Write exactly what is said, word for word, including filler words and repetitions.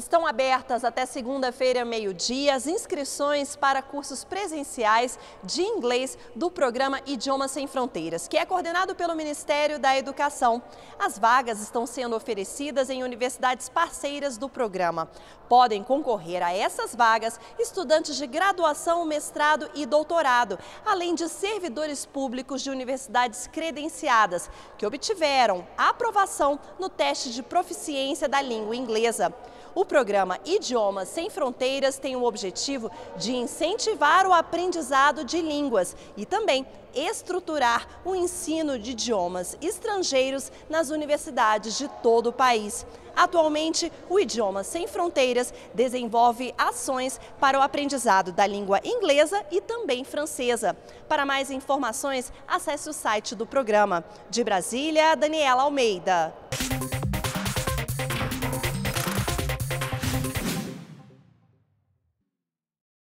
Estão abertas até segunda-feira, meio-dia, as inscrições para cursos presenciais de inglês do programa Idiomas Sem Fronteiras, que é coordenado pelo Ministério da Educação. As vagas estão sendo oferecidas em universidades parceiras do programa. Podem concorrer a essas vagas estudantes de graduação, mestrado e doutorado, além de servidores públicos de universidades credenciadas, que obtiveram aprovação no teste de proficiência da língua inglesa. O programa Idiomas Sem Fronteiras tem o objetivo de incentivar o aprendizado de línguas e também estruturar o ensino de idiomas estrangeiros nas universidades de todo o país. Atualmente, o Idiomas Sem Fronteiras desenvolve ações para o aprendizado da língua inglesa e também francesa. Para mais informações, acesse o site do programa. De Brasília, Daniela Almeida.